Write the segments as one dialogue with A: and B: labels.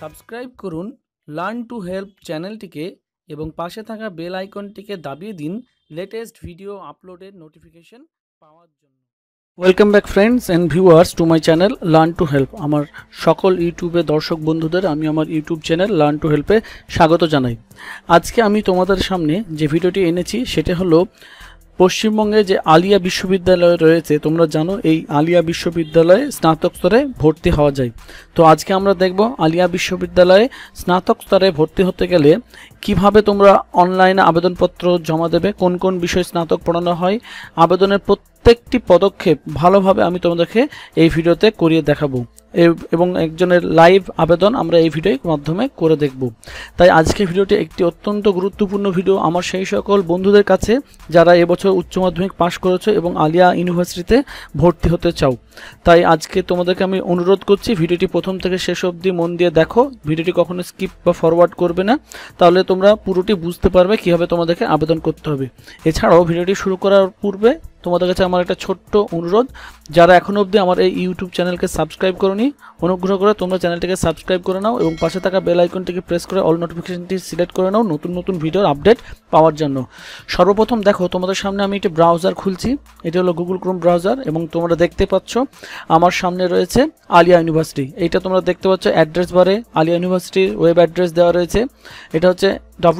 A: Subscribe করুন learn to help চ্যানেলটিকে এবং পাশে থাকা বেল আইকনটিকে দাবিয়ে দিন লেটেস্ট ভিডিও আপলোডের নোটিফিকেশন পাওয়ার জন্য। Welcome back friends and viewers to my channel learn to help. আমার সকল ইউটিউবে দর্শক বন্ধুদের আমি আমার ইউটিউব চ্যানেল লার্ন টু হেল্পে স্বাগত জানাই। আজকে আমি তোমাদের সামনে যে ভিডিওটি এনেছি সেটা হলো পশ্চিমবঙ্গে যে আলিয়া বিশ্ববিদ্যালয় রয়েছে, তোমরা জানো এই আলিয়া বিশ্ববিদ্যালয়ে স্নাতক স্তরে ভর্তি হওয়া যায়। তো আজকে আমরা দেখব আলিয়া বিশ্ববিদ্যালয়ে স্নাতক স্তরে ভর্তি হতে গেলে কিভাবে তোমরা অনলাইনে আবেদনপত্র জমা দেবে, কোন কোন বিষয়ে স্নাতক পড়ানো হয়, আবেদনের প্রত্যেকটি পদক্ষেপ ভালোভাবে আমি তোমাদেরকে এই ভিডিওতে করিয়ে দেখাবো এবং একজনের লাইভ আবেদন আমরা এই ভিডিওর মাধ্যমে করে দেখব। তাই আজকে ভিডিওটি একটি অত্যন্ত গুরুত্বপূর্ণ ভিডিও আমার সেই সকল বন্ধুদের কাছে যারা এবছর উচ্চ মাধ্যমিক পাশ করেছো এবং আলিয়া ইউনিভার্সিটিতে ভর্তি হতে চাও। তাই আজকে তোমাদেরকে আমি অনুরোধ করছি ভিডিওটি প্রথম থেকে শেষ অবধি মন দিয়ে দেখো, ভিডিওটি কখনো স্কিপ বা ফরওয়ার্ড করবে না, তাহলে তোমরা পুরোটি বুঝতে পারবে কীভাবে তোমাদেরকে আবেদন করতে হবে। এছাড়াও ভিডিওটি শুরু করার পূর্বে তোমাদের কাছে আমার একটা ছোট্ট অনুরোধ, যারা এখনও অবধি আমার এই ইউটিউব চ্যানেলকে সাবস্ক্রাইব করোনি অনুগ্রহ করে তোমরা চ্যানেলটিকে সাবস্ক্রাইব করে নাও এবং পাশে থাকা বেল আইকনটিকে প্রেস করে অল নোটিফিকেশনটি সিলেক্ট করে নাও নতুন নতুন ভিডিওর আপডেট পাওয়ার জন্য। সর্বপ্রথম দেখো তোমাদের সামনে আমি একটি ব্রাউজার খুলছি, এটি হলো গুগল ক্রোম ব্রাউজার এবং তোমরা দেখতে পাচ্ছ আমার সামনে রয়েছে আলিয়া ইউনিভার্সিটি। এইটা তোমরা দেখতে পাচ্ছ অ্যাড্রেস বারে আলিয়া ইউনিভার্সিটির ওয়েব অ্যাড্রেস দেওয়া রয়েছে। এটা হচ্ছে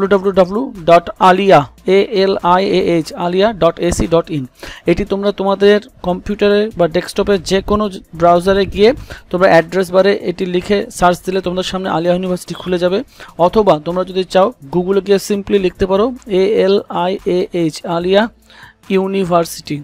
A: www.alia.ac.in। এটি তোমরা তোমাদের কম্পিউটারে বা ডেস্কটপে যে কোনো ব্রাউজারে গিয়ে তোমরা অ্যাড্রেস বারে এটি লিখে সার্চ দিলে তোমাদের সামনে আলিয়া ইউনিভার্সিটি খুলে যাবে, অথবা তোমরা যদি চাও গুগলে গিয়ে সিম্পলি লিখতে পারো ALIAH আলিয়া ইউনিভার্সিটি।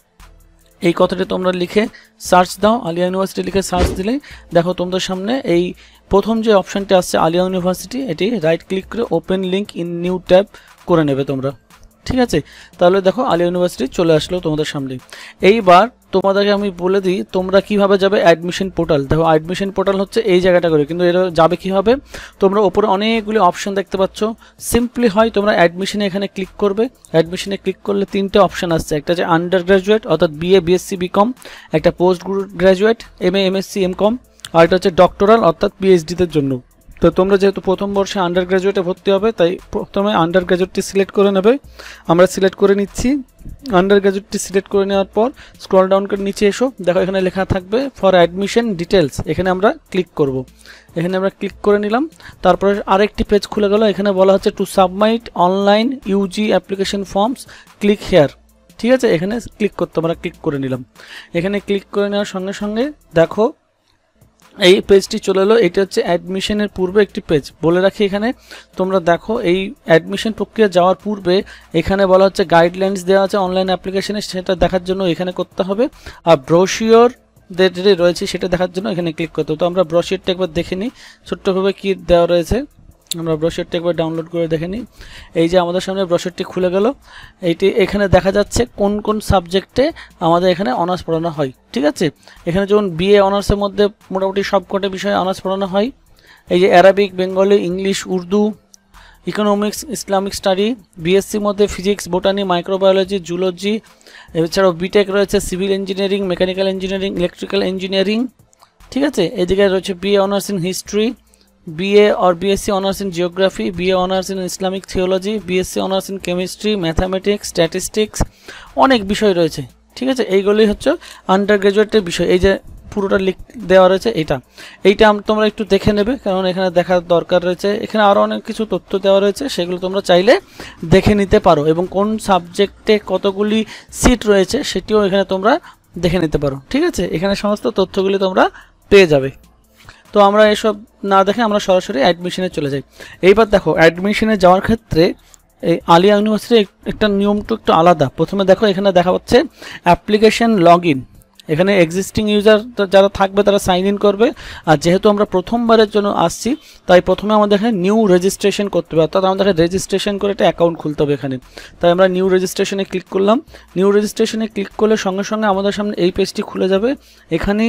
A: এই কথাটি তোমরা লিখে সার্চ দাও, আলিয়া ইউনিভার্সিটি লিখে সার্চ দিলে দেখো তোমাদের সামনে এই প্রথম যে অপশানটি আসছে আলিয়া ইউনিভার্সিটি, এটি রাইট ক্লিক করে open link in new tab করে নেবে তোমরা। ঠিক আছে, তাহলে দেখো আলিয়া ইউনিভার্সিটি চলে আসলো তোমাদের সামনে। এইবার তোমাদেরকে আমি বলে দিই তোমরা কিভাবে যাবে অ্যাডমিশন পোর্টাল। দেখো অ্যাডমিশন পোর্টাল হচ্ছে এই জায়গাটা করে, কিন্তু এটা যাবে কীভাবে, তোমরা ওপরে অনেকগুলি অপশান দেখতে পাচ্ছ। সিম্পলি হয় তোমরা অ্যাডমিশনে এখানে ক্লিক করবে, অ্যাডমিশনে ক্লিক করলে তিনটে অপশান আসছে, একটা যে আন্ডার গ্র্যাজুয়েট অর্থাৎ BA BSc BCom, একটা post graduate MA MSc MCom, আর এটা হচ্ছে ডক্টরাল অর্থাৎ PhDদের জন্য। তো তোমরা যেহেতু প্রথম বর্ষে আন্ডার গ্র্যাজুয়েটে ভর্তি হবে তাই প্রথমে আন্ডার গ্র্যাজুয়েটটি সিলেক্ট করে নেবে। আমরা সিলেক্ট করে নিচ্ছি। আন্ডার গ্র্যাজুয়েটটি সিলেক্ট করে নেওয়ার পর স্ক্রল ডাউন করে নিচে এসো, দেখো এখানে লেখা থাকবে ফর অ্যাডমিশন ডিটেলস, এখানে আমরা ক্লিক করব। এখানে আমরা ক্লিক করে নিলাম, তারপরে আরেকটি পেজ খুলে গেল, এখানে বলা হচ্ছে to submit online UG application forms click here. ঠিক আছে, এখানে ক্লিক করতে আমরা ক্লিক করে নিলাম। এখানে ক্লিক করে নেওয়ার সঙ্গে সঙ্গে দেখো এই পেজটি চলে এলো। এটা হচ্ছে অ্যাডমিশনের পূর্বে একটি পেজ। বলে রাখি এখানে তোমরা দেখো এই অ্যাডমিশন প্রক্রিয়া যাওয়ার পূর্বে এখানে বলা হচ্ছে গাইডলাইন্স দেওয়া আছে অনলাইন অ্যাপ্লিকেশনে, সেটা দেখার জন্য এখানে করতে হবে। আর ব্রোশিওর যেটি রয়েছে সেটা দেখার জন্য এখানে ক্লিক করতে হবে। তো আমরা ব্রোশিওরটা একবার দেখে নিই ছোট্টভাবে কী দেওয়া রয়েছে। আমরা ব্রোশিওরটা একবার ডাউনলোড করে দেখে নিই। এই যে আমাদের সামনে ব্রোশিওরটি খুলে গেল, এইটি এখানে দেখা যাচ্ছে কোন কোন সাবজেক্টে আমাদের এখানে অনার্স পড়ানো হয়। ঠিক আছে, এখানে যেমন BA অনার্সের মধ্যে মোটামুটি সবকটা বিষয়ে অনার্স পড়ানো হয়। এই যে Arabic, Bengali, English, Urdu, economics, Islamic study. BSc মধ্যে ফিজিক্স, বোটানি, মাইক্রোবায়োলজি, জুলজি। এছাড়াও বিটেক রয়েছে civil engineering, mechanical engineering, electrical engineering. ঠিক আছে, এদিকে রয়েছে BA honours in history, BA or BSc honors in geography, BA honors in Islamic theology, BSc honors in chemistry, mathematics, statistics, অনেক বিষয় রয়েছে। ঠিক আছে, এইগুলোই হচ্ছে আন্ডার গ্র্যাজুয়েটের বিষয়। এই যে পুরোটা লিখ দেওয়া রয়েছে এইটা তোমরা একটু দেখে নেবে, কারণ এখানে দেখার দরকার রয়েছে। এখানে আরও অনেক কিছু তথ্য দেওয়া রয়েছে, সেগুলো তোমরা চাইলে দেখে নিতে পারো এবং কোন সাবজেক্টে কতগুলি সিট রয়েছে সেটিও এখানে তোমরা দেখে নিতে পারো। ঠিক আছে, এখানে সমস্ত তথ্যগুলি তোমরা পেয়ে যাবে। তো আমরা এসব না দেখে আমরা সরাসরি অ্যাডমিশনে চলে যাই। এইবার দেখো অ্যাডমিশনে যাওয়ার ক্ষেত্রে এই আলিয়া ইউনিভার্সিটির একটা নিয়মটা একটু আলাদা। প্রথমে দেখো এখানে দেখা হচ্ছে অ্যাপ্লিকেশন লগ ইন, এখানে এক্সিস্টিং ইউজার যারা থাকবে তারা সাইন ইন করবে। আর যেহেতু আমরা প্রথমবারের জন্য আসছি তাই প্রথমে আমাদের এখানে নিউ রেজিস্ট্রেশন করতে হবে, অর্থাৎ আমাদের রেজিস্ট্রেশন করে একটা অ্যাকাউন্ট খুলতে হবে এখানে। তাই আমরা নিউ রেজিস্ট্রেশনে ক্লিক করলাম। নিউ রেজিস্ট্রেশনে ক্লিক করলে সঙ্গে সঙ্গে আমাদের সামনে এই পেজটি খুলে যাবে। এখানে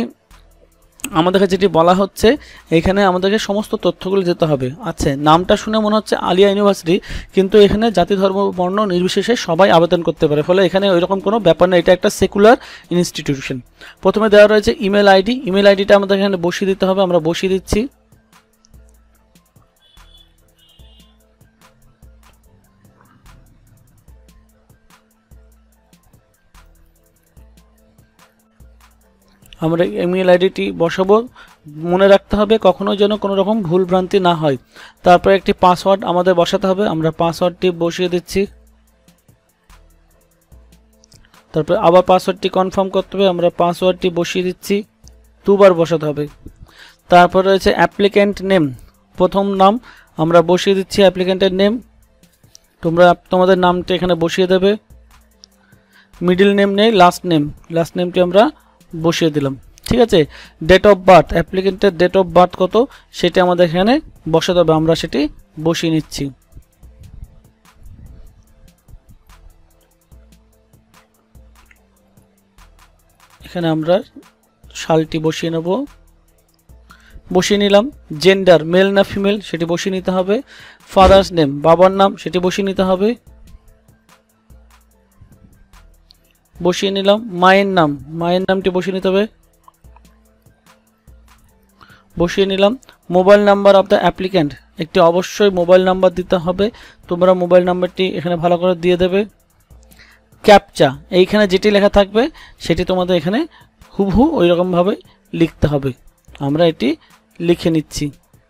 A: আমাদেরকে যেটি বলা হচ্ছে এখানে আমাদেরকে সমস্ত তথ্যগুলো দিতে হবে। আচ্ছা, নামটা শুনে মনে হচ্ছে আলিয়া ইউনিভার্সিটি, কিন্তু এখানে জাতি ধর্ম বর্ণ নির্বিশেষে সবাই আবেদন করতে পারে, ফলে এখানে ওইরকম কোনো ব্যাপার না, এটা একটা সেকুলার ইনস্টিটিউশন। প্রথমে দেওয়া রয়েছে ইমেল আইডি, ইমেল আইডিটা আমাদের এখানে বসিয়ে দিতে হবে, আমরা বসিয়ে দিচ্ছি। আমরা ইমেল আইডিটি বসাবো। মনে রাখতে হবে কখনো যেন কোনো রকম ভুল ভ্রান্তি না হয়। তারপরে একটি পাসওয়ার্ড আমাদের বসাতে হবে, আমরা পাসওয়ার্ডটি বসিয়ে দিচ্ছি। তারপরে আবার পাসওয়ার্ডটি কনফার্ম করতে হবে, আমরা পাসওয়ার্ডটি বসিয়ে দিচ্ছি, দুবার বসাতে হবে। তারপর রয়েছে অ্যাপ্লিক্যান্ট নেম, প্রথম নাম আমরা বসিয়ে দিচ্ছি অ্যাপ্লিক্যান্টের নেম, তোমরা তোমাদের নামটা এখানে বসিয়ে দেবে। মিডল নেম নেই, লাস্ট নেমটি আমরা বসিয়ে দিলাম, ঠিক আছে। ডেট অফ বার্থ, অ্যাপ্লিক্যান্টের ডেট অফ বার্থ কত সেটা আমাদের এখানে বসাতে হবে, আমরা সেটি বসিয়ে নিচ্ছি। এখানে আমরা সালটি বসিয়ে নেব, বসিয়ে নিলাম। জেন্ডার মেল না ফিমেল সেটি বসিয়ে নিতে হবে। ফাদার্স নেম, বাবার নাম সেটি বসিয়ে নিতে হবে, বসিয়ে নিলাম। মায়ের নামটি বসিয়ে নিতে হবে, বসিয়ে নিলাম। Mobile number of the applicant, একটি অবশ্যই মোবাইল নাম্বার দিতে হবে, তোমরা মোবাইল নাম্বারটি এখানে ভালো করে দিয়ে দেবে। ক্যাপচা, এইখানে যেটি লেখা থাকবে সেটি তোমাদের এখানে হুবহু ওই রকমভাবে লিখতে হবে, আমরা এটি লিখে নিচ্ছি।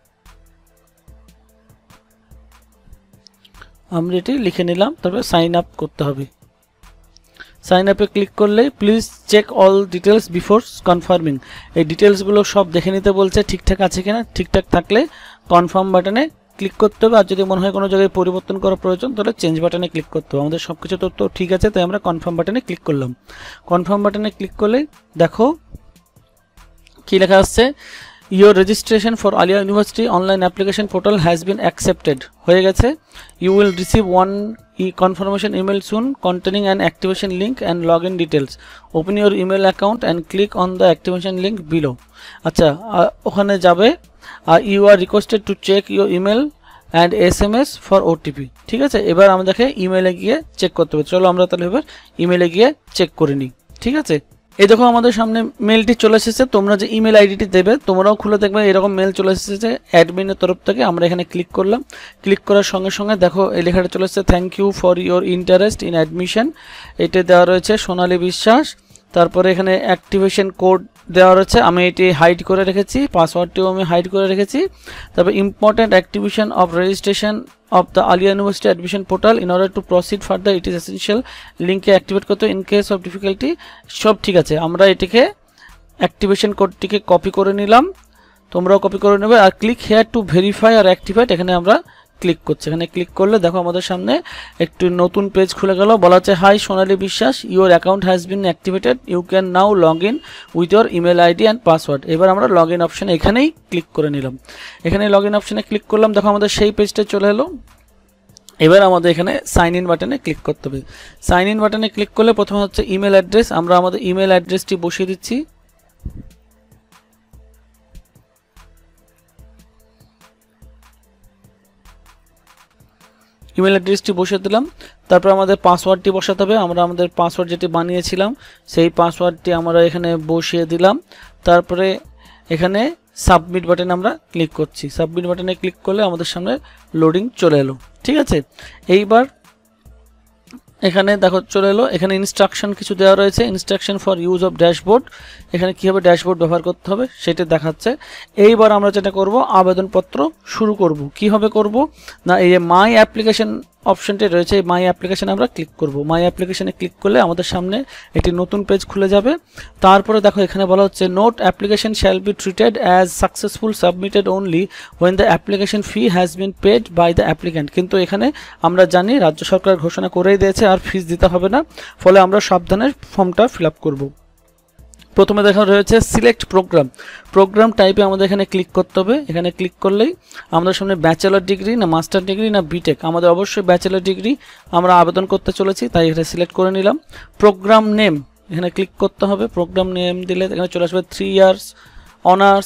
A: আমরা এটি লিখে নিলাম, তারপরে সাইন আপ করতে হবে। সাইন আপে ক্লিক করলে please check all details before confirming, এই ডিটেলসগুলো সব দেখে নিতে বলছে ঠিকঠাক আছে কিনা, ঠিকঠাক থাকলে কনফার্ম বাটনে ক্লিক করতে হবে। আর যদি মনে হয় কোনো জায়গায় পরিবর্তন করা প্রয়োজন তাহলে চেঞ্জ বাটনে ক্লিক করতে হবে। আমাদের সব কিছু তথ্য ঠিক আছে, তাই আমরা কনফার্ম বাটনে ক্লিক করলাম। কনফার্ম বাটনে ক্লিক করলে দেখো কি লেখা আসছে, your registration for Aliah university online application portal has been accepted, হয়ে গেছে। You will receive one confirmation email soon containing an activation link and login details. Open your email account and click on the activation link below. আচ্ছা, ওখানে যাবে। You are requested to check your email and SMS for OTP, ঠিক আছে। এবার আমাদেরকে ইমেলে গিয়ে check করতে হবে, চলো আমরা তাহলে এবার ইমেলে গিয়ে চেক করে নিই, ঠিক আছে। এই দেখো আমাদের সামনে মেলটি চলে এসেছে, তোমরা যে ইমেল আইডিটি দেবে তোমরাও খুলে দেখবে এরকম মেল চলে এসেছে অ্যাডমিনের তরফ থেকে। আমরা এখানে ক্লিক করলাম, ক্লিক করার সঙ্গে সঙ্গে দেখো এই লেখাটা চলে এসেছে, thank you for your interest in admission, এটা দেওয়া রয়েছে সোনালী বিশ্বাস। তারপরে এখানে অ্যাক্টিভেশন কোড দেওয়া রয়েছে, আমি এটি হাইড করে রেখেছি, পাসওয়ার্ডটিও আমি হাইড করে রেখেছি। তারপর important activation of registration of the Alia University admission portal in order to proceed further it is essential লিংকে অ্যাক্টিভেট করতে in case of difficulty, সব ঠিক আছে। আমরা এটিকে অ্যাক্টিভেশন কোডটিকে কপি করে নিলাম, তোমরাও কপি করে নেবে। আর ক্লিক হেয়ার টু ভেরিফাই আর অ্যাক্টিভেট, এখানে আমরা ক্লিক করছি। এখানে ক্লিক করলে দেখো আমাদের সামনে একটু নতুন পেজ খুলে গেল, বলা হচ্ছে hi Sonali Biswas, your account has been activated, you can now log in with your email ID and password. এবার আমরা লগ ইন অপশানে এখানেই ক্লিক করে নিলাম, এখানে লগ ইন অপশানে ক্লিক করলাম, দেখো আমাদের সেই পেজটা চলে এলো। এবার আমাদের এখানে সাইন ইন বাটনে ক্লিক করতে হবে। সাইন ইন বাটনে ক্লিক করলে প্রথমে হচ্ছে ইমেল অ্যাড্রেস, আমরা আমাদের ইমেল অ্যাড্রেসটি বসিয়ে দিচ্ছি। ইমেল অ্যাড্রেসটি বসিয়ে দিলাম, তারপর আমাদের পাসওয়ার্ডটি বসাতে হবে। আমরা আমাদের পাসওয়ার্ড যেটি বানিয়েছিলাম সেই পাসওয়ার্ডটি আমরা এখানে বসিয়ে দিলাম। তারপরে এখানে সাবমিট বাটনে আমরা ক্লিক করছি, সাবমিট বাটনে ক্লিক করলে আমাদের সামনে লোডিং চলে এলো, ঠিক আছে। এইবার এখানে দেখো চলে এলো, এখানে ইনস্ট্রাকশন কিছু দেওয়া রয়েছে, instruction for use of dashboard, এখানে কীভাবে ড্যাশবোর্ড ব্যবহার করতে হবে সেটা দেখাচ্ছে। এইবার আমরা যেটা করব আবেদনপত্র শুরু করব। কিভাবে করব না, এই যে মাই অ্যাপ্লিকেশন অপশনটি রয়েছে, এই মাই অ্যাপ্লিকেশানে আমরা ক্লিক করব। মাই অ্যাপ্লিকেশানে ক্লিক করলে আমাদের সামনে একটি নতুন পেজ খুলে যাবে। তারপরে দেখো এখানে বলা হচ্ছে note application shall be treated as successful submitted only when the application fee has been paid by the applicant. কিন্তু এখানে আমরা জানি রাজ্য সরকার ঘোষণা করেই দিয়েছে আর ফিস দিতে হবে না, ফলে আমরা সাবধানে ফর্মটা ফিল আপ করবো। প্রথমে দেখা রয়েছে সিলেক্ট প্রোগ্রাম, প্রোগ্রাম টাইপে আমাদের এখানে ক্লিক করতে হবে। এখানে ক্লিক করলেই আমাদের সামনে ব্যাচেলর ডিগ্রি না মাস্টার ডিগ্রি না বিটেক, আমাদের অবশ্যই ব্যাচেলর ডিগ্রি আমরা আবেদন করতে চলেছি, তাই এখানে সিলেক্ট করে নিলাম। প্রোগ্রাম নেম এখানে ক্লিক করতে হবে, প্রোগ্রাম নেম দিলে এখানে চলে আসবে 3 years honours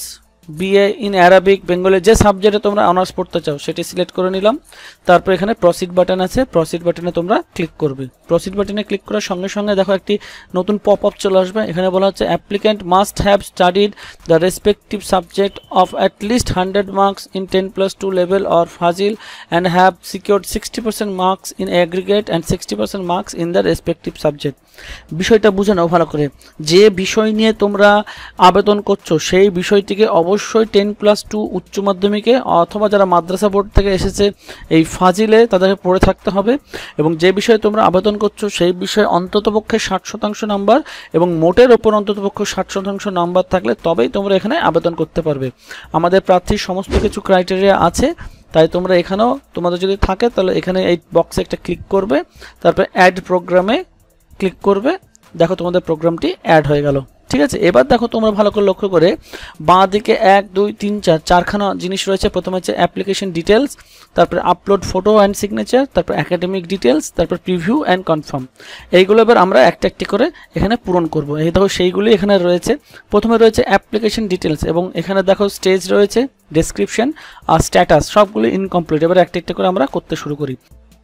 A: BA in Arabic Bengali যে সাবজেক্টে তোমরা অনার্স পড়তে চাও সেটি সিলেক্ট করে নিলাম। তারপর এখানে প্রসিড বাটন আছে, প্রসিড বাটনে তোমরা ক্লিক করবে। প্রসিড বাটনে ক্লিক করার সঙ্গে সঙ্গে দেখো একটি নতুন পপ আপ চলে আসবে। এখানে বলা হচ্ছে applicant must have studied the respective subject of at least 100 marks in 10+2 level or Fazil and have secured 60% marks in aggregate and 60% marks in the respective subject. বিষয়টা বুঝে নাও ভালো করে, যে বিষয় নিয়ে তোমরা আবেদন করছো সেই বিষয়টিকে অবশ্যই 10+2 উচ্চ মাধ্যমিকে অথবা যারা মাদ্রাসা বোর্ড থেকে এসেছে এই ফাজিলে তাদেরকে পড়ে থাকতে হবে, এবং যে বিষয়ে তোমরা আবেদন করছো সেই বিষয়ে অন্ততপক্ষে 60% নাম্বার এবং মোটের ওপর অন্ততপক্ষে 60% নাম্বার থাকলে তবেই তোমরা এখানে আবেদন করতে পারবে। আমাদের প্রার্থীর সমস্ত কিছু ক্রাইটেরিয়া আছে, তাই তোমরা এখানেও তোমাদের যদি থাকে তাহলে এখানে এই বক্সে একটা ক্লিক করবে, তারপরে অ্যাড প্রোগ্রামে ক্লিক করবে। দেখো তোমাদের প্রোগ্রামটি অ্যাড হয়ে গেল। ঠিক আছে, এবার দেখো তোমরা ভালো করে লক্ষ্য করে বাঁ দিকে 1 2 3 4 চারখানা জিনিস রয়েছে। প্রথমে হচ্ছে অ্যাপ্লিকেশন ডিটেলস, তারপরে আপলোড ফটো অ্যান্ড সিগনেচার, তারপর একাডেমিক ডিটেলস, তারপর প্রিভিউ অ্যান্ড কনফার্ম। এইগুলো এবার আমরা একটা একটি করে এখানে পূরণ করব। এই দেখো সেইগুলি এখানে রয়েছে। প্রথমে রয়েছে অ্যাপ্লিকেশন ডিটেলস এবং এখানে দেখো স্টেজ রয়েছে, ডেসক্রিপশন আর স্ট্যাটাস, সবগুলো ইনকমপ্লিট। এবার একটা একটা করে আমরা করতে শুরু করি।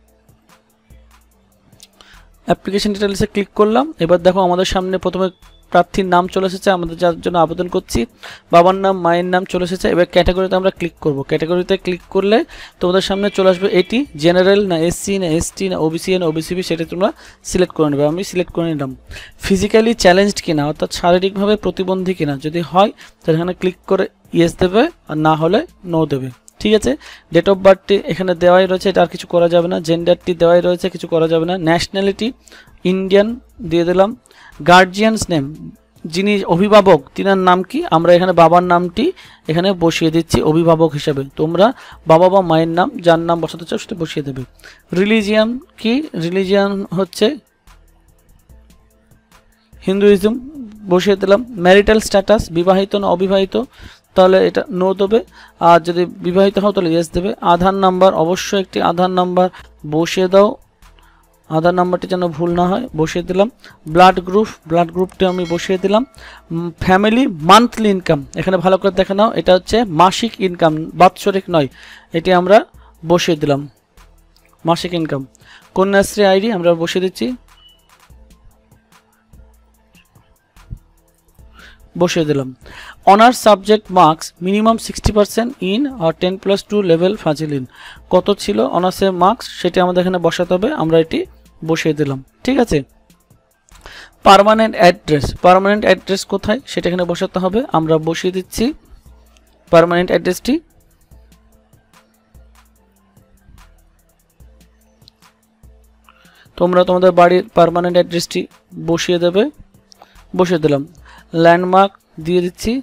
A: অ্যাপ্লিকেশন ডিটেলসে ক্লিক করলাম। এবার দেখো আমাদের সামনে প্রথমে প্রার্থীর নাম চলে এসেছে, আমাদের যার জন্য আবেদন করছি, বাবার নাম মায়ের নাম চলে এসেছে। এবার ক্যাটাগরিতে আমরা ক্লিক করব। ক্যাটাগরিতে ক্লিক করলে তোমাদের সামনে চলে আসবে এটি জেনারেল না এসসি না এসটি না ওবিসি না ওবিসিবি, সেটা তোমরা সিলেক্ট করে নেবে। আমি সিলেক্ট করে নিলাম। ফিজিক্যালি চ্যালেঞ্জড কিনা অর্থাৎ শারীরিকভাবে প্রতিবন্ধী কিনা, যদি হয় তাহলে এখানে ক্লিক করে ইয়েস দেবে, আর না হলে নো দেবে। ঠিক আছে, ডেট অফ বার্থটি এখানে দেওয়াই রয়েছে, এটা আর কিছু করা যাবে না। জেন্ডারটি দেওয়াই রয়েছে, কিছু করা যাবে না। ন্যাশনালিটি ইন্ডিয়ান দিয়ে দিলাম। গার্জিয়ানস নেম, যিনি অভিভাবক তিনার নাম কি, আমরা এখানে বাবার নামটি এখানে বসিয়ে দিচ্ছি অভিভাবক হিসাবে। তোমরা বাবা বা মায়ের নাম যার নাম বসাতে চাও সেটা বসিয়ে দেবে। রিলিজিয়ান কি, রিলিজিয়ান হচ্ছে হিন্দুইজম, বসিয়ে দিলাম। ম্যারিটাল স্ট্যাটাস, বিবাহিত না অবিবাহিত, তাহলে এটা নো দেবে। আর যদি বিবাহিত হও তাহলে ইয়েস দেবে। আধার নাম্বার, অবশ্যই একটি আধার নাম্বার বসিয়ে দাও, আধার নাম্বারটি যেন ভুল না হয়, বসিয়ে দিলাম। ব্লাড গ্রুপ, ব্লাড গ্রুপটি আমি বসিয়ে দিলাম। ফ্যামিলি মান্থলি ইনকাম, এখানে ভালো করে দেখে নাও, এটা হচ্ছে মাসিক ইনকাম, বাৎসরিক নয়, এটি আমরা বসিয়ে দিলাম মাসিক ইনকাম। কন্যাশ্রী আইডি আমরা বসিয়ে দিচ্ছি, বসিয়ে দিলাম। Honours subject marks minimum 60% in আর 10+2 লেভেল ফাজিল ইন, কত ছিল অনার্সের মার্কস সেটি আমাদের এখানে বসাতে হবে, আমরা এটি বসিয়ে দিলাম। ঠিক আছে, পার্মানেন্ট অ্যাড্রেস, পার্মানেন্ট অ্যাড্রেস কোথায় সেটা এখানে বসাতে হবে, আমরা বসিয়ে দিচ্ছি পার্মানেন্ট অ্যাড্রেসটি। তোমরা তোমাদের বাড়ির পার্মানেন্ট অ্যাড্রেসটি বসিয়ে দেবে, বসিয়ে দিলাম। ল্যান্ডমার্ক দিয়ে দিচ্ছি,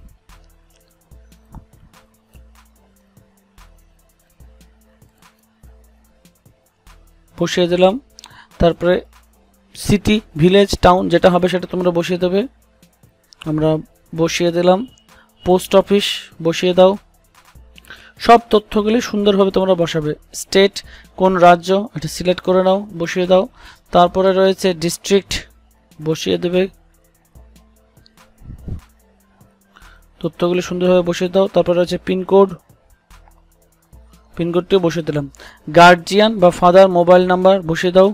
A: বসিয়ে দিলাম। তারপরে সিটি, ভিলেজ, টাউন যেটা হবে সেটা তোমরা বসিয়ে দেবে, আমরা বসিয়ে দিলাম। পোস্ট অফিস বসিয়ে দাও, সব তথ্যগুলি সুন্দরভাবে তোমরা বসাবে। স্টেট কোন রাজ্য এটা সিলেক্ট করে নাও, বসিয়ে দাও। তারপরে রয়েছে ডিস্ট্রিক্ট, বসিয়ে দেবে, তথ্যগুলি সুন্দরভাবে বসিয়ে দাও। তারপরে রয়েছে পিনকোড, পিনকোডটিও বসিয়ে দিলাম। গার্জিয়ান বা ফাদার মোবাইল নাম্বার বসিয়ে দাও,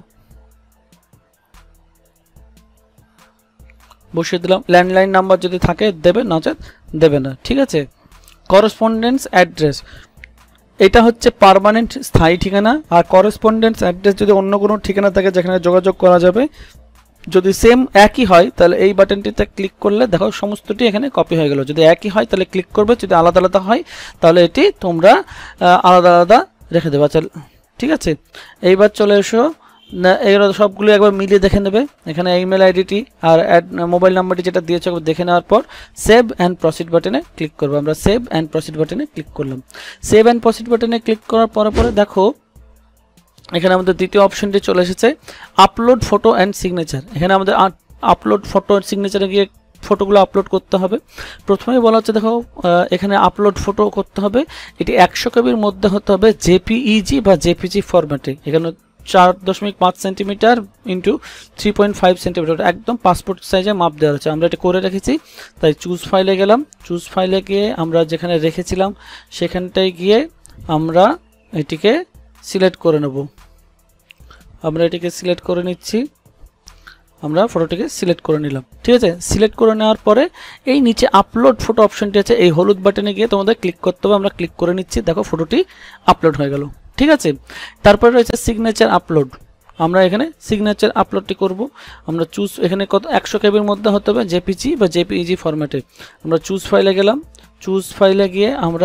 A: বসিয়ে দিলাম। ল্যান্ডলাইন নাম্বার যদি থাকে দেবে, নচেত দেবে না। ঠিক আছে, করসপন্ডেন্স অ্যাড্রেস, এটা হচ্ছে পার্মানেন্ট স্থায়ী ঠিকানা, আর করসপন্ডেন্স অ্যাড্রেস যদি অন্য কোনো ঠিকানা থাকে যেখানে যোগাযোগ করা যাবে, যদি সেম একই হয় তাহলে এই বাটনটিতে ক্লিক করলে দেখো সমস্তটি এখানে কপি হয়ে গেল। যদি একই হয় তাহলে ক্লিক করবে, যদি আলাদা আলাদা হয় তাহলে এটি তোমরা আলাদা আলাদা রেখে দেবে। আচ্ছা ঠিক আছে, এইবার চলে এসো, এগুলো সবগুলো একবার মিলিয়ে দেখে নেবে। এখানে ইমেল আইডিটি আর মোবাইল নাম্বারটি যেটা দিয়েছে দেখে নেওয়ার পর সেভ অ্যান্ড প্রসিড বাটনে ক্লিক করবো। আমরা সেভ অ্যান্ড প্রসিড বাটনে ক্লিক করলাম। সেভ অ্যান্ড প্রসিড বাটনে ক্লিক করার পরে দেখো এখানে আমাদের দ্বিতীয় অপশনটি চলে এসেছে, আপলোড ফটো অ্যান্ড সিগনেচার। এখানে আমাদের আপলোড ফটো সিগনেচারে গিয়ে ফটোগুলো আপলোড করতে হবে। প্রথমেই বলা হচ্ছে দেখো এখানে আপলোড ফটো করতে হবে, এটি 100 কেবির মধ্যে হতে হবে, জেপিইজি বা জেপিজি ফরম্যাটে। এখানে 4.5 সেন্টিমিটার ইন্টু 3.5 সেন্টিমিটার, একদম পাসপোর্ট সাইজে মাপ দেওয়া আছে। আমরা এটা করে রেখেছি, তাই চুজ ফাইলে গেলাম। চুজ ফাইলে গিয়ে আমরা যেখানে রেখেছিলাম সেখানটায় গিয়ে আমরা এটিকে সিলেক্ট করে নেব। আমরা এটিকে সিলেক্ট করে নিচ্ছি, আমরা ফটোটিকে সিলেক্ট করে নিলাম। ঠিক আছে, সিলেক্ট করে নেওয়ার পরে এই নিচে আপলোড ফটো অপশনটি আছে, এই হলুদ বাটনে গিয়ে তোমাদের ক্লিক করতে হবে। আমরা ক্লিক করে নিচ্ছি, দেখো ফটোটি আপলোড হয়ে গেল। ঠিক আছে, তারপরে রয়েছে সিগনেচার আপলোড। আমরা এখানে সিগনেচার আপলোডটি করব। আমরা চুজ এখানে কত 100 কেবির মধ্যে হতে হবে, জেপিজি বা জেপিইজি ফরম্যাটে। আমরা চুজ ফাইলে গেলাম। চুজ ফাইলে গিয়ে আমরা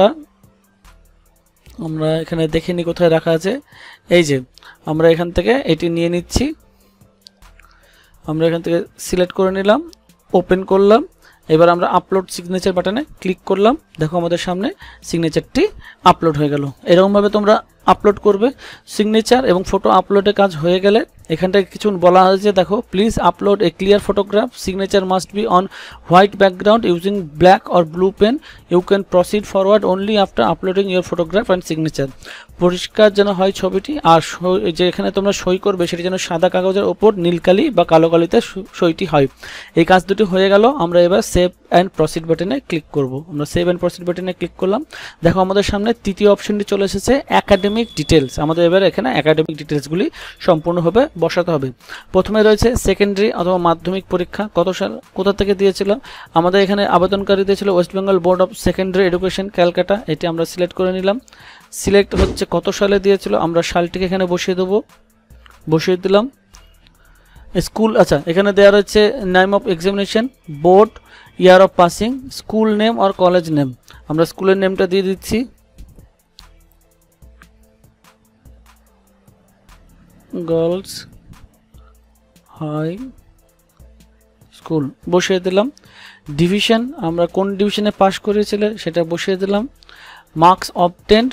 A: এখানে দেখে নিই কোথায় রাখা আছে। এই যে আমরা এখান থেকে এটি নিয়ে নিচ্ছি, আমরা এখান থেকে সিলেক্ট করে নিলাম, ওপেন করলাম। এবার আমরা আপলোড সিগনেচার বাটনে ক্লিক করলাম, দেখো আমাদের সামনে সিগনেচারটি আপলোড হয়ে গেল। এরকমভাবে তোমরা আপলোড করবে। সিগনেচার এবং ফটো আপলোডের কাজ হয়ে গেলে এখানটায় কিছু বলা হয়েছে, দেখো please upload a clear photograph, signature must be on white background using black or blue pen, you can proceed forward only after uploading your photograph and signature. পরিষ্কার যেন হয় ছবিটি, আর যেখানে তোমরা সই করবে সেটি যেন সাদা কাগজের ওপর নীলকালি বা কালো কালিতে সইটি হয়। এই কাজ দুটি হয়ে গেল। আমরা এবার সেভ অ্যান্ড প্রসিড বাটনে ক্লিক করব। আমরা সেভ অ্যান্ড প্রসিড বাটনে ক্লিক করলাম, দেখো আমাদের সামনে তৃতীয় অপশনটি চলে এসেছে, একাডেমিক ডিটেলস। আমাদের এবার এখানে একাডেমিক ডিটেলসগুলি সম্পূর্ণভাবে বসাতে হবে। প্রথমে রয়েছে সেকেন্ডারি অথবা মাধ্যমিক পরীক্ষা কত সাল কোথা থেকে দিয়েছিল। আমাদের এখানে আবেদনকারী দিয়েছিল West Bengal board of secondary education Calcutta, এটি আমরা সিলেক্ট করে নিলাম। সিলেক্ট হচ্ছে কত সালে দিয়েছিল, আমরা সালটিকে এখানে বসিয়ে দেবো, বসিয়ে দিলাম। স্কুল, আচ্ছা এখানে দেওয়া রয়েছে name of examination, board, year of passing, school name আর কলেজ নেম। আমরা স্কুলের নেমটা দিয়ে দিচ্ছি, গার্লস হাই স্কুল, বসিয়ে দিলাম। ডিভিশন, আমরা কোন ডিভিশনে পাস করেছিলে সেটা বসিয়ে দিলাম। মার্কস অবটেন্ড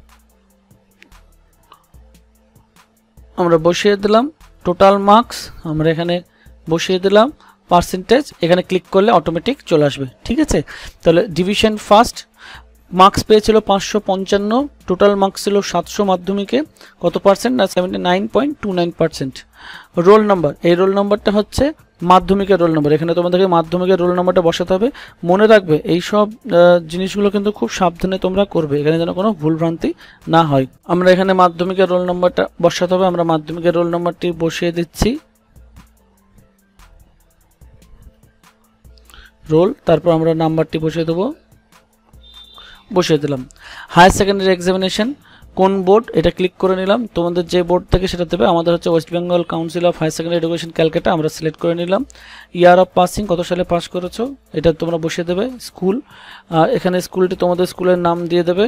A: আমরা বসিয়ে দিলাম। টোটাল মার্কস আমরা এখানে বসিয়ে দিলাম। পার্সেন্টেজ এখানে ক্লিক করলে অটোমেটিক চলে আসবে। ঠিক আছে, তাহলে ডিভিশন ফার্স্ট, মার্কস পেয়েছিল 555, টোটাল মার্কস ছিল 700 মাধ্যমিকে, কত পার্সেন্ট না 79.29%। রোল নাম্বার, এই রোল নাম্বারটা হচ্ছে মাধ্যমিকের রোল নাম্বার। এখানে তোমাদেরকে মাধ্যমিকের রোল নাম্বারটা বসাতে হবে। মনে রাখবে এই সব জিনিসগুলো কিন্তু খুব সাবধানে তোমরা করবে, এখানে যেন কোনো ভুলভ্রান্তি না হয়। আমরা এখানে মাধ্যমিকের রোল নাম্বারটা বসাতে হবে, আমরা মাধ্যমিকের রোল নাম্বারটি বসিয়ে দিচ্ছি, রোল, তারপর আমরা নাম্বারটি বসিয়ে দেবো, বসিয়ে দিলাম। হায়ার সেকেন্ডারি এক্সামিনেশন কোন বোর্ড, এটা ক্লিক করে নিলাম। তোমাদের যে বোর্ড থেকে সেটা দেবে, আমাদের হচ্ছে West Bengal council of higher secondary education Calcutta, আমরা সিলেক্ট করে নিলাম। ইয়ার অফ পাসিং, কত সালে পাস করেছো এটা তোমরা বসিয়ে দেবে। স্কুল, এখানে স্কুলটি তোমাদের স্কুলের নাম দিয়ে দেবে,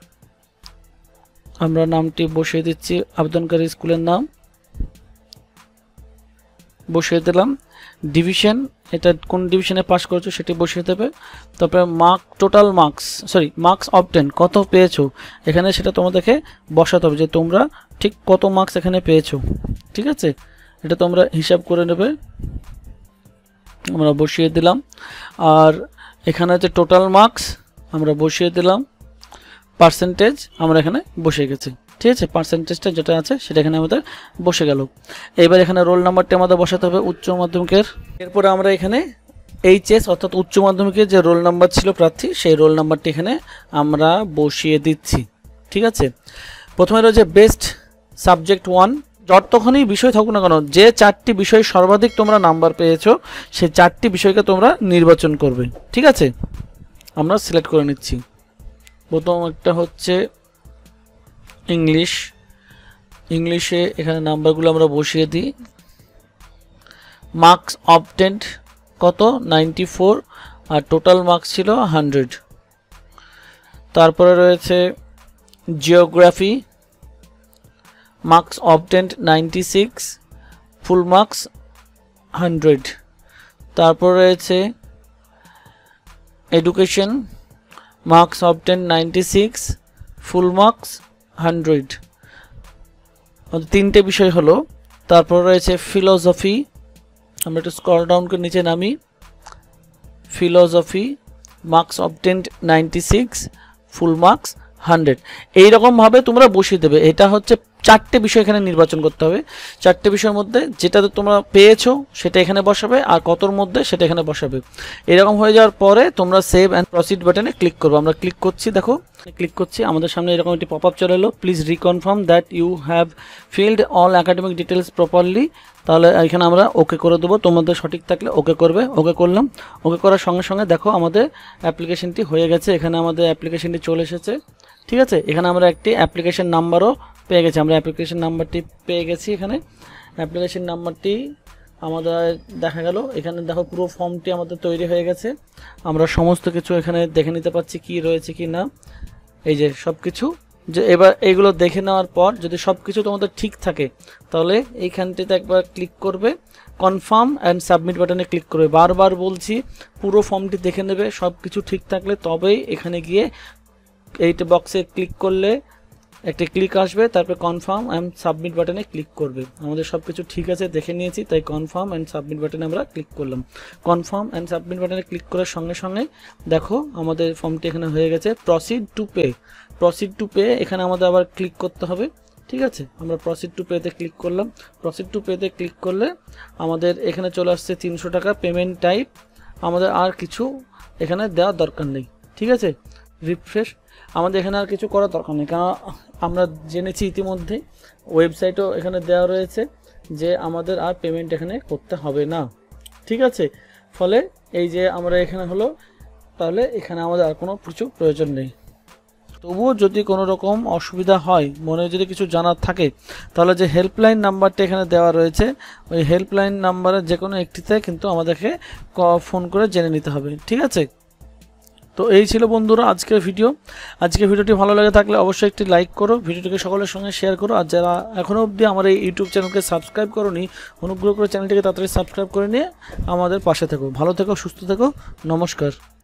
A: আমরা নামটি বসিয়ে দিচ্ছি, আবেদনকারী স্কুলের নাম বসিয়ে দিলাম। ডিভিশন, এটা কোন ডিভিশনে পাস করেছো সেটি বসিয়ে দেবে। তারপরে টোটাল মার্কস, মার্কস অবটেন, কত পেয়েছো এখানে সেটা তোমাদেরকে বসাতে হবে, যে তোমরা ঠিক কত মার্কস এখানে পেয়েছো। ঠিক আছে, এটা তোমরা হিসাব করে নেবে, আমরা বসিয়ে দিলাম। আর এখানে হচ্ছে টোটাল মার্কস আমরা বসিয়ে দিলাম, পার্সেন্টেজ আমরা এখানে বসে গেছি। ঠিক আছে, পার্সেন্টেজটা যেটা আছে সেটা এখানে আমাদের বসে গেল। এবার এখানে রোল নাম্বারটি আমাদের বসাতে হবে উচ্চ মাধ্যমিকের। এরপরে আমরা এখানে এইচএস অর্থাৎ উচ্চ মাধ্যমিকের যে রোল নাম্বার ছিল প্রার্থী, সেই রোল নাম্বারটি এখানে আমরা বসিয়ে দিচ্ছি। ঠিক আছে, প্রথমে রয়েছে বেস্ট সাবজেক্ট 1, যতক্ষণই বিষয় থাকুক না কেন, যে 4টি বিষয় সর্বাধিক তোমরা নাম্বার পেয়েছো সেই 4টি বিষয়কে তোমরা নির্বাচন করবে। ঠিক আছে, আমরা সিলেক্ট করে নিচ্ছি। প্রথম একটা হচ্ছে ইংলিশে এখানে নাম্বারগুলো আমরা বসিয়ে দিই। মার্কস অবটেন্ড কত 94, আর টোটাল মার্কস ছিল 100। তারপরে রয়েছে geography, marks obtained 96, full marks 100। তারপর রয়েছে education, marks obtained 96, full marks 100। তিনটে বিষয় হলো। তারপর রয়েছে ফিলোসফি, আমরা একটু স্ক্রল ডাউন করে নিচে নামি। Philosophy, marks obtained 96, full marks 100। এইরকমভাবে তোমরা বসিয়ে দেবে। এটা হচ্ছে চারটে বিষয় এখানে নির্বাচন করতে হবে। চারটে বিষয়ের মধ্যে যেটাতে তোমরা পেয়েছো সেটা এখানে বসাবে, আর কতর মধ্যে সেটা এখানে বসাবে। এরকম হয়ে যাওয়ার পরে তোমরা সেভ অ্যান্ড প্রসিড বাটনে ক্লিক করবো। আমরা ক্লিক করছি, দেখো ক্লিক করছি, আমাদের সামনে এরকম একটি পপ আপ চলে এলো, please reconfirm that you have filled all academic details properly. তাহলে এখানে আমরা ওকে করে দেবো, তোমাদের সঠিক থাকলে ওকে করবে। ওকে করলাম, ওকে করার সঙ্গে সঙ্গে দেখো আমাদের অ্যাপ্লিকেশনটি হয়ে গেছে। এখানে আমাদের অ্যাপ্লিকেশনটি চলে এসেছে, ঠিক আছে। এখানে আমরা একটি অ্যাপ্লিকেশন নাম্বারও পেয়ে গেছি, আমরা অ্যাপ্লিকেশন নাম্বারটি পেয়ে গেছি। এখানে অ্যাপ্লিকেশন নাম্বারটি আমাদের দেখা গেল। এখানে দেখো পুরো ফর্মটি আমাদের তৈরি হয়ে গেছে, আমরা সমস্ত কিছু এখানে দেখে নিতে পারছি কি রয়েছে কি না। এই যে সব কিছু, যে এবার এইগুলো দেখে নেওয়ার পর যদি সব কিছু তোমাদের ঠিক থাকে তাহলে এইখানটিতে একবার ক্লিক করবে, কনফার্ম অ্যান্ড সাবমিট বাটনে ক্লিক করবে। বারবার বলছি পুরো ফর্মটি দেখে নেবে, সব কিছু ঠিক থাকলে তবেই এখানে গিয়ে এইটা বক্সে ক্লিক করলে একটা ক্লিক আসবে, তারপরে কনফার্ম অ্যান্ড সাবমিট বাটনে ক্লিক করবে। আমাদের সব কিছু ঠিক আছে দেখে নিয়েছি, তাই কনফার্ম অ্যান্ড সাবমিট বাটনে আমরা ক্লিক করলাম। কনফার্ম অ্যান্ড সাবমিট বাটনে ক্লিক করার সঙ্গে সঙ্গে দেখো আমাদের ফর্মটি এখানে হয়ে গেছে। Proceed to pay, proceed to pay এখানে আমাদের আবার ক্লিক করতে হবে, ঠিক আছে। আমরা প্রসিড টু পেতে ক্লিক করলাম। প্রসিড টু পেতে ক্লিক করলে আমাদের এখানে চলে আসছে 300 টাকা পেমেন্ট টাইপ। আমাদের আর কিছু এখানে দেওয়ার দরকার নেই, ঠিক আছে। রিফ্রেশ, আমাদের এখানে আর কিছু করার দরকার নেই, কারণ আমরা জেনেছি ইতিমধ্যে, ওয়েবসাইটও এখানে দেওয়া রয়েছে যে আমাদের আর পেমেন্ট এখানে করতে হবে না, ঠিক আছে। ফলে এই যে আমরা এখানে হলো, তাহলে এখানে আমাদের আর কোনো কিছু প্রয়োজন নেই। তবুও যদি কোনো রকম অসুবিধা হয়, মনে যদি কিছু জানার থাকে, তাহলে যে হেল্পলাইন নাম্বারটা এখানে দেওয়া রয়েছে ওই হেল্পলাইন নাম্বারের যে কোনো একটিতে কিন্তু আমাদেরকে ফোন করে জেনে নিতে হবে, ঠিক আছে। তো এই ছিল বন্ধুরা আজকের ভিডিও। আজকের ভিডিওটি ভালো লাগে থাকলে অবশ্যই একটি লাইক করো, ভিডিওটিকে সকলের সঙ্গে শেয়ার করো। আর যারা এখনও অবধি আমার এই ইউটিউব চ্যানেলকে সাবস্ক্রাইব করোনি, অনুগ্রহ করে চ্যানেলটিকে তাড়াতাড়ি সাবস্ক্রাইব করে নিয়ে আমাদের পাশে থেকো। ভালো থেকো, সুস্থ থেকো, নমস্কার।